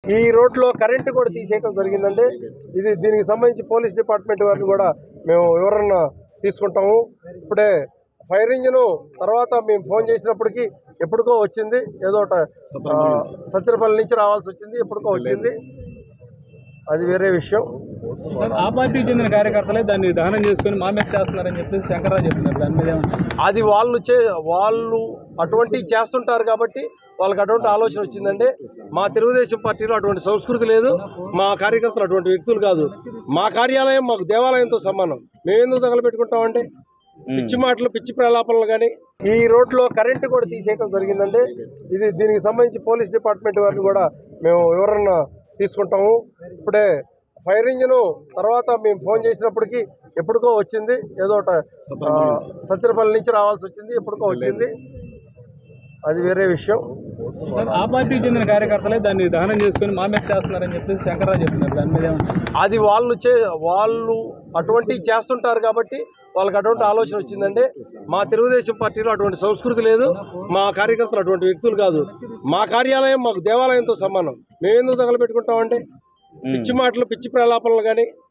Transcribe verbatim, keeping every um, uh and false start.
ఈ రోడ్లో కరెంటు కూడా తీసేయడం జరిగిందండి. ఇది దీనికి సంబంధించి పోలీస్ డిపార్ట్మెంట్ వారిని కూడా మేము వివరణ తీసుకుంటాము. ఇప్పుడే ఫైర్ ఇంజిన్ తర్వాత మేము ఫోన్ చేసినప్పటికీ ఎప్పటికో వచ్చింది, ఏదో ఒక సత్యనపల్లి నుంచి రావాల్సి వచ్చింది, ఎప్పటికో వచ్చింది, అది వేరే విషయం. ఆ పార్టీకి చెందిన కార్యకర్తలే దాన్ని దహనం చేసుకుని మా మీద చేస్తున్నారని చెప్పేసి శంకర్రావు చెప్తున్నారు. దాని మీద అది వాళ్ళు చే వాళ్ళు అటువంటివి చేస్తుంటారు కాబట్టి వాళ్ళకి అటువంటి ఆలోచన వచ్చిందండి. మా తెలుగుదేశం పార్టీలో అటువంటి సంస్కృతి లేదు. మా కార్యకర్తలు అటువంటి వ్యక్తులు కాదు. మా కార్యాలయం మాకు దేవాలయంతో సమానం. మేమెందుకు తగలబెట్టుకుంటామండి? పిచ్చి మాటలు, పిచ్చి ప్రలాపనలు. కానీ ఈ రోడ్లో కరెంటు కూడా తీసేయడం జరిగిందండి. ఇది దీనికి సంబంధించి పోలీస్ డిపార్ట్మెంట్ వారిని కూడా మేము వివరణ తీసుకుంటాము. ఇప్పుడే ఫైర్ ఇంజిన్ తర్వాత మేము ఫోన్ చేసినప్పటికీ ఎప్పటికో వచ్చింది, ఏదో ఒక సత్యనపల్లి నుంచి రావాల్సి వచ్చింది, ఎప్పటికో వచ్చింది, అది వేరే విషయం. ఆ పార్టీకి చెందిన కార్యకర్తలే దాన్ని దహనం చేసుకుని మా మీద చేస్తున్నారని చెప్పేసి శంకర్రావు చెప్తున్నారు. దాని మీద అది వాళ్ళు చే వాళ్ళు అటువంటివి చేస్తుంటారు కాబట్టి వాళ్ళకి అటువంటి ఆలోచన వచ్చిందండి. మా తెలుగుదేశం పార్టీలో అటువంటి సంస్కృతి లేదు. మా కార్యకర్తలు అటువంటి వ్యక్తులు కాదు. మా కార్యాలయం మాకు దేవాలయంతో సమానం. మేమెందుకు తగలబెట్టుకుంటామండి? పిచ్చి మాటలు, పిచ్చి ప్రలాపనలు. కానీ